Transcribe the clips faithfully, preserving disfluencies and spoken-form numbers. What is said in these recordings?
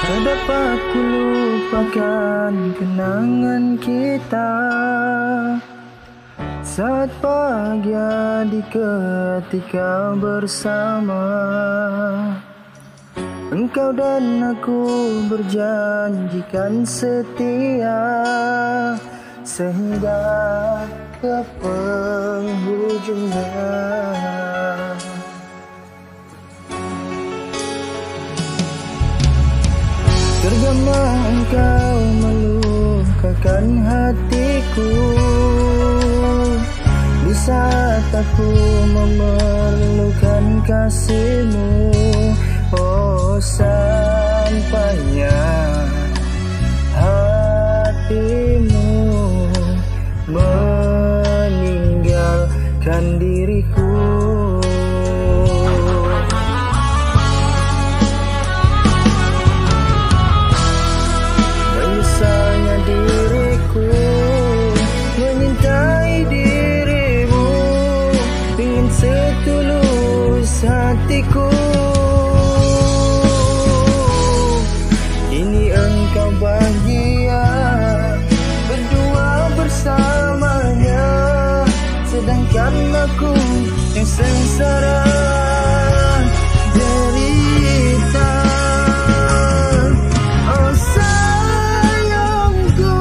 Tak dapat ku lupakan kenangan kita saat bahagia di ketika bersama. Engkau dan aku berjanjikan setia sehingga ke penghujungnya. Tergama engkau melukakan hatiku di saat aku memerlukan kasihmu. Oh, sampainya hatimu meninggalkan diriku. Menyesalnya diriku menyintai dirimu, ingin setulus hatiku. Kini engkau bahagia berdua bersamanya, sedangkan aku yang sengsara derita. Oh sayangku,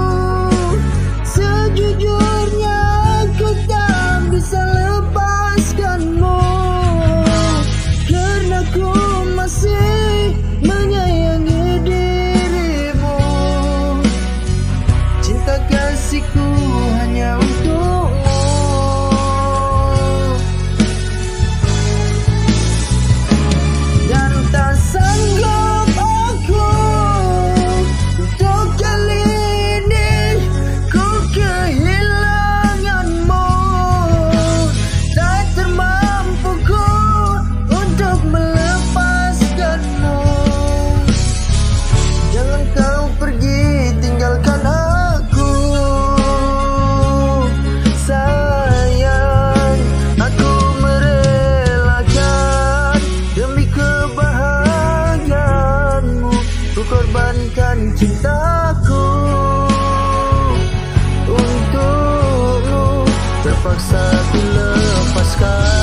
sejujurnya aku tak bisa lepaskanmu, karena aku masih menyayangi dirimu. Cinta kasihku hanya untukmu. Dan tak sanggup aku untuk kali ini ku kehilanganmu. Tak termampu ku untuk melepaskanmu. Jangan kau pergi tinggalkan aku, sayang. Aku merelakan demi kebahagiaanmu, ku korbankan cintaku untukmu. Terpaksa ku lepaskan